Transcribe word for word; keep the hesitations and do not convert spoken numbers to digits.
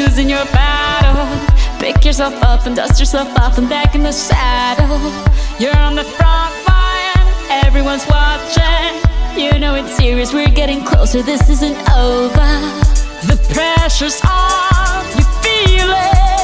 losing your battle. Pick yourself up and dust yourself off and back in the saddle. You're on the front line, everyone's watching. You know it's serious, we're getting closer, this isn't over. The pressure's on, you feel it.